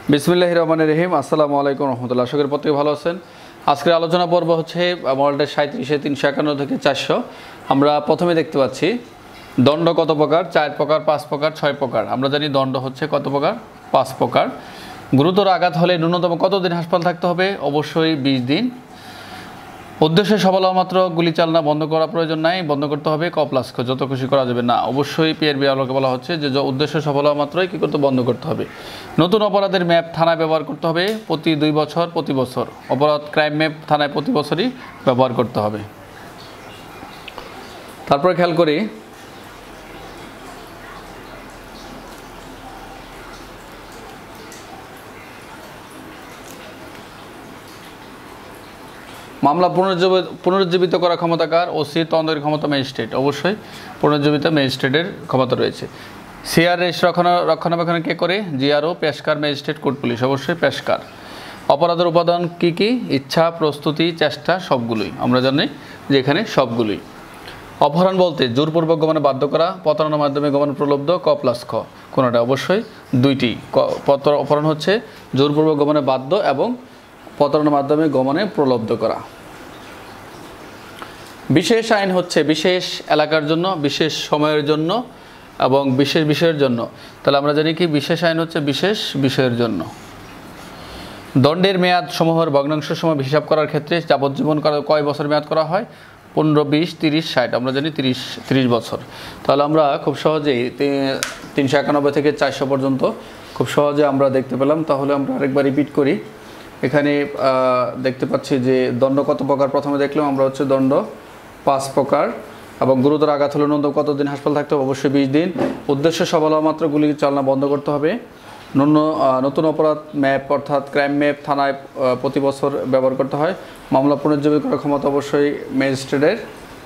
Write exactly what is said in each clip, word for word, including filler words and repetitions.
বিসমিল্লাহির রহমানির রহিম। আসসালামু আলাইকুম রহমতুল্লাহ। আশা করি প্রত্যেকে ভালো আছেন। আজকের আলোচনা পর্ব হচ্ছে মডেলটা সাঁত্রিশে তিনশো একান্ন থেকে চারশো। আমরা প্রথমে দেখতে পাচ্ছি দণ্ড কত প্রকার, চার প্রকার, পাঁচ প্রকার, ছয় প্রকার। আমরা জানি দণ্ড হচ্ছে কত প্রকার, পাঁচ প্রকার। গুরুতর আঘাত হলে ন্যূনতম কতদিন হাসপাতাল থাকতে হবে? অবশ্যই বিশ দিন। উদ্দেশ্যে সফল হওয়া মাত্র গুলি চালনা বন্ধ করা প্রয়োজন নাই, বন্ধ করতে হবে। ক প্লাস খ যত খুশি করা যাবে না। অবশ্যই পিআরবি আলোকে বলা হচ্ছে যে উদ্দেশ্য সফল হওয়া মাত্রই কী করতে বন্ধ করতে হবে। নতুন অপরাধের ম্যাপ থানায় ব্যবহার করতে হবে প্রতি দুই বছর প্রতি বছর। অপরাধ ক্রাইম ম্যাপ থানায় প্রতি বছরই ব্যবহার করতে হবে। তারপরে খেয়াল করি মামলা পুনরুজ্জীবিত পুনরুজ্জীবিত করার ক্ষমতা কার? ওসি, তদন্তের ক্ষমতা ম্যাজিস্ট্রেট। অবশ্যই পুনরুজ্জীবিত ম্যাজিস্ট্রেটের ক্ষমতা রয়েছে। সিআর রেজিস্ট্রি রক্ষণাবেক্ষণ কে করে? জিআরও, পেশকার, ম্যাজিস্ট্রেট, কোর্ট পুলিশ। অবশ্যই পেশকার। অপরাধের উপাদান কি কি? ইচ্ছা, প্রস্তুতি, চেষ্টা, সবগুলোই। আমরা জানি যে এখানে সবগুলোই। অপহরণ বলতে জোরপূর্বক গমনে বাধ্য করা, প্রতারণার মাধ্যমে গমনে প্রলুব্ধ, ক প্লাস খ কোনোটা? অবশ্যই দুইটি। অপহরণ হচ্ছে জোরপূর্বক গমনে বাধ্য এবং প্রতারণার মাধ্যমে গমনে প্রলুব্ধ করা। বিশেষ আইন হচ্ছে বিশেষ এলাকার জন্য, বিশেষ সময়ের জন্য এবং বিশেষ বিষয়ের জন্য। তাহলে আমরা জানি কি বিশেষ আইন হচ্ছে বিশেষ বিষয়ের জন্য। দণ্ডের মেয়াদ সমূহের ভগ্নাংশ সময় হিসাব করার ক্ষেত্রে যাবজ্জীবন কয় বছর মেয়াদ করা হয়? পনেরো, বিশ, তিরিশ, ষাট। আমরা জানি তিরিশ তিরিশ বছর। তাহলে আমরা খুব সহজেই তিনশো একানব্বই থেকে চারশো পর্যন্ত খুব সহজে আমরা দেখতে পেলাম। তাহলে আমরা আরেকবার রিপিট করি। এখানে দেখতে পাচ্ছি যে দণ্ড কত প্রকার। প্রথমে দেখলাম আমরা হচ্ছে দণ্ড পাঁচ প্রকার এবং গুরুতর আঘাত হলে ন্যূনতম কতদিন হাসপাতাল থাকতে হবে? অবশ্যই বিশ দিন। উদ্দেশ্য সফল হওয়া মাত্র গুলি চালনা বন্ধ করতে হবে। নতুন অপরাধ ম্যাপ অর্থাৎ ক্রাইম ম্যাপ থানায় প্রতি বছর ব্যবহার করতে হয়। মামলা পুনরুজ্জীবিত করার ক্ষমতা অবশ্যই ম্যাজিস্ট্রেটের।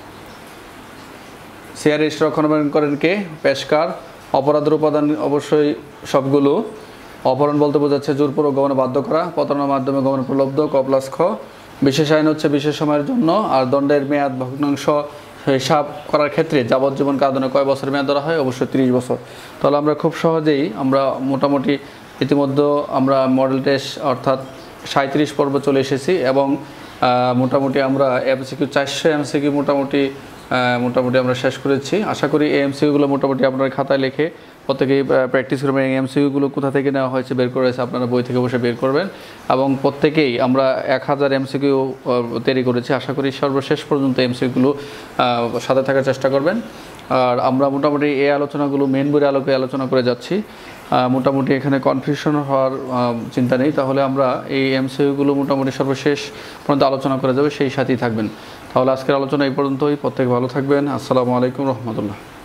সিআর রেজিস্ট্রি রক্ষণাবেক্ষণ করেন কে? পেশকার। অপরাধের উপাদান অবশ্যই সবগুলো। অপহরণ বলতে বোঝাচ্ছে জোরপূর্বক গমনে বাধ্য করা, প্রতারণার মাধ্যমে গমনে প্রলুব্ধ, ক প্লাস খ। বিশেষ আইন হচ্ছে বিশেষ সময়ের জন্য। আর দণ্ডের মেয়াদ ভগ্নাংশ হিসাব করার ক্ষেত্রে যাবজ্জীবন কারাদণ্ডে কয় বছর মেয়াদ ধরা হয়? অবশ্যই তিরিশ বছর। তাহলে আমরা খুব সহজেই আমরা মোটামুটি ইতিমধ্যে আমরা মডেল টেস্ট অর্থাৎ সাঁত্রিশ পর্ব চলে এসেছি এবং মোটামুটি আমরা এমসিকিউ চারশো এমসিকিউ মোটামুটি মোটামুটি আমরা শেষ করেছি। আশা করি এই এমসিকিউগুলো মোটামুটি আপনার খাতায় লিখে প্রত্যেকেই প্র্যাকটিস করবেন। এই এমসিকিউগুলো কোথা থেকে নেওয়া হয়েছে বের করে হয়েছে আপনারা বই থেকে বসে বের করবেন এবং প্রত্যেকেই আমরা এক হাজার এমসিকিউ তৈরি করেছি। আশা করি সর্বশেষ পর্যন্ত এমসিকিউগুলো সাথে থাকার চেষ্টা করবেন। আর আমরা মোটামুটি এই আলোচনাগুলো মেন বইয়ের আলোকে আলোচনা করে যাচ্ছি। মোটামুটি এখানে কনফিউশন হওয়ার চিন্তা নেই। তাহলে আমরা এই এমসিকিউগুলো মোটামুটি সর্বশেষ পর্যন্ত আলোচনা করে যাবে, সেই সাথেই থাকবেন। তাহলে আজকের আলোচনা এই পর্যন্তই। প্রত্যেকে ভালো থাকবেন। আসসালামু আলাইকুম রহমতুল্লাহ।